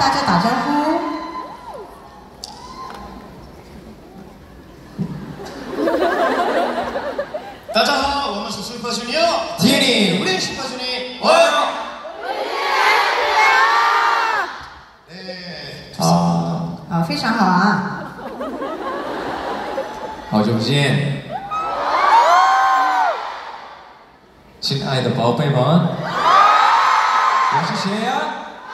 大家打招呼。 大家好，我们是 Super Junior。TNI，우리 Super Junior 와요。 好，非常好啊。 好久不见，亲爱的宝贝们，我是谁呀？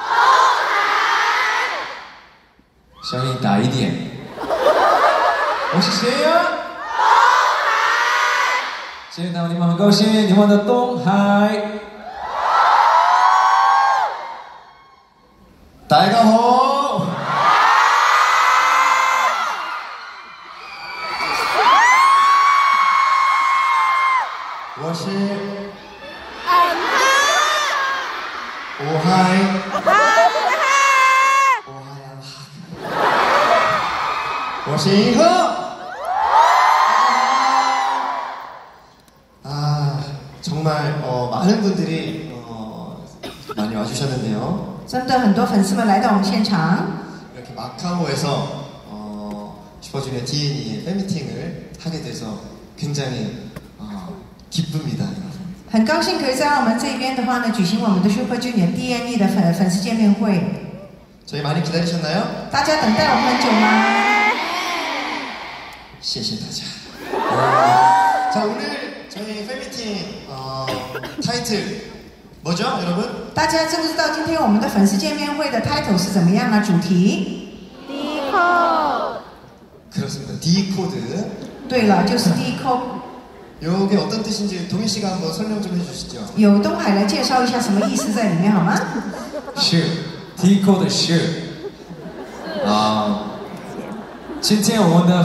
声音大一点。我是谁呀？见到你们很高兴，你们的东海。 大家好。我是我是银河。정말 많은 분들이 많이 와주셨는데요. 真的很多粉丝们来到我们现场。 이렇게 마카오에서 슈퍼주니어 TNE의 팬미팅을 하게 돼서 굉장히 기쁩니다. 很高兴可以在澳门这边的话呢，举行我们的 Super Junior TNE 的粉丝见面会。 저희 많이 기다리셨나요? 大家等待我们很久吗？ 谢谢大家. 자, 오늘 저희 팬미팅 타이틀 뭐죠, 여러분? 大家知不知道今天我们的粉丝见面会的 title 是怎么样呢？主题 Decode. 그렇습니다. Decode. 对了，就是 Decode. 이게 어떤 뜻인지 동희 씨가 한번 설명 좀 해주시죠. 由东海来介绍一下什么意思在里面好吗？ 是 Decode 是今天我们的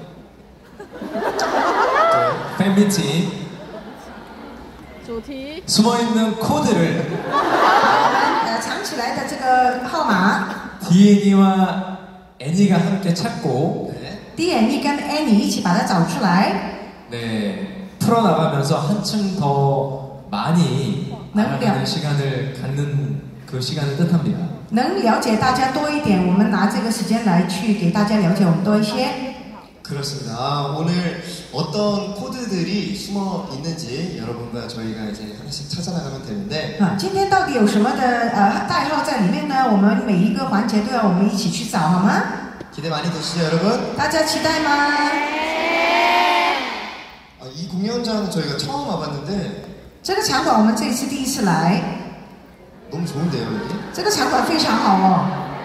팬 미팅 主题 숨어있는 코드를 藏起来的这个号码 DNE와 애니가 함께 찾고 DNE 跟 Annie 一起把它找出来 네, 풀어나가면서 한층 더 많이 알아가는 시간을 갖는 그 시간을 뜻합니다. 能了解大家多一点，我们拿这个时间来去给大家了解我们多一些。 그렇습니다. 오늘 어떤 코드들이 숨어 있는지 여러분과 저희가 이제 하나씩 찾아나가면 되는데 今天到底有什么的代号在里面呢？我们每一个环节都要我们一起去找，好吗？ 기대 많이 되시죠, 여러분? 大家期待吗？ 이 공연장은 저희가 처음 와봤는데 这个场馆我们这一次第一次来， 너무 좋은데요, 여기? 这个场馆非常好哦。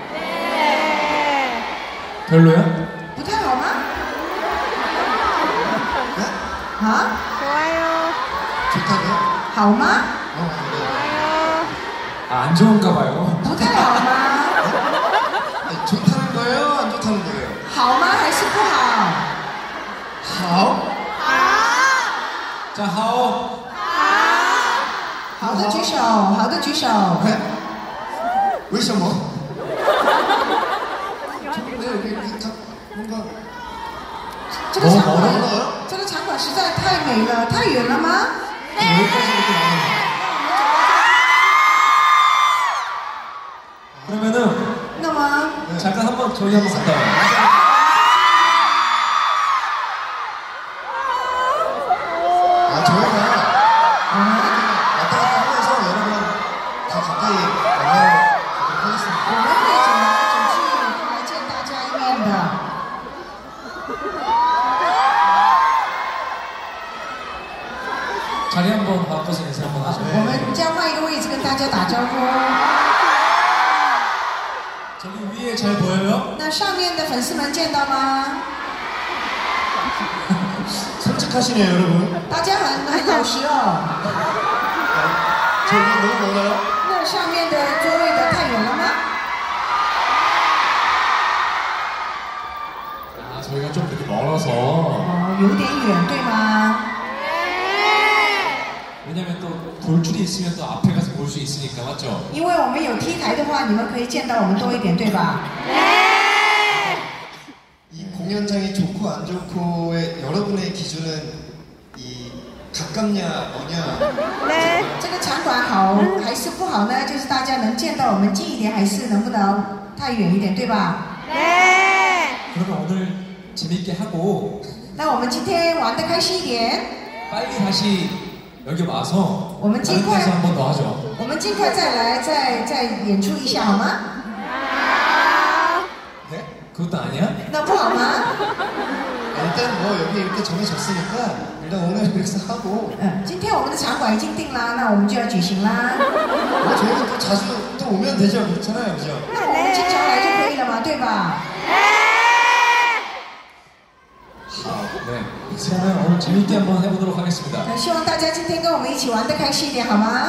별로야? 不太好吗？ 啊？ 좋아요. 좋다고요? 好吗？ 좋아요. 안 좋은가 봐요. 不太好吗？ 아니, 좋다는 거예요? 안 좋다는 거예요? 好吗？还是不好？ 好? 자, 하오. 好的举手，好的举手。 네? 왜什么? 네, 뭔가 这个场馆 멀어요? 这个场馆实在太美了，太远了吗？ 여기까지 이렇게 나가요. 그러면은 那么 잠깐 한번 저희 한번 갔다 와요. 저희가 왔다 갔다 하면서 여러분 다 가까이 만나러 가도록 하겠습니다. 我们会走来走去，都来见大家一面的。 자리 한번 바꿔서 인사 한번 하죠. 我们将换一个位置跟大家打招呼。 저기 위에 잘 보여요? 那上面的粉丝们见到吗？ 솔직하시네요, 여러분. 大家很老实哦。 저기 너무 멀어요? 那上面的座位的太远了吗？ 저희가 좀 이렇게 멀어서 有点远，对吗？ 왜냐면 또 돌줄이 있으면 또 앞에 가서 볼 수 있으니까 맞죠? 因为我们有 T 台的话，你们可以见到我们多一点，对吧？ 이 공연장이 좋고 안 좋고의 여러분의 기준은 이 가깝냐 뭐냐 这个场馆好还是不好呢？就是大家能见到我们近一点，还是能不能太远一点，对吧？ 네. 그러면 오늘 재밌게 하고 那我们今天玩得开心一点， 빨리 다시 여기 와서 오늘 다른 찐코야. 데서 한 번 더 하죠. 我们尽快再来再演出一下好吗？ 네? 그것도 아니야? 那不好吗？ 일단 뭐 여기 이렇게 정해졌으니까 일단 오늘 그래서 하고 今天我们的场馆已经定啦，那我们就要举行啦。 뭐 저희는 또 자주 또 오면 되죠, 그렇잖아요, 그죠? 那我们经常来就可以了嘛，对吧？ 네. 그러면 오늘 재밌게 한번 해보도록 하겠습니다. 那希望大家今天跟我们一起玩得开心一点，好吗？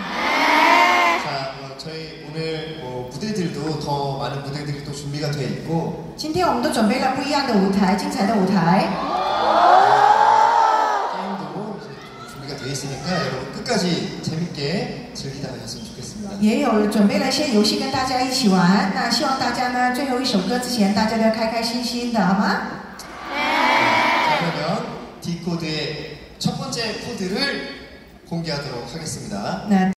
자, 뭐 저희 오늘 뭐 무대들도 더 많은 무대들이 또 준비가 돼 있고 今天我们都准备了不一样的舞台，精彩的舞台。 게임도 이제 좀 준비가 돼 있으니까 여러분 끝까지 재밌게 즐기다 가셨으면 좋겠습니다. 也有准备了一些游戏跟大家一起玩。那希望大家呢，最后一首歌之前，大家都要开开心心的，好吗？ 자, 그러면 D 코드의 첫 번째 코드를 공개하도록 하겠습니다. 那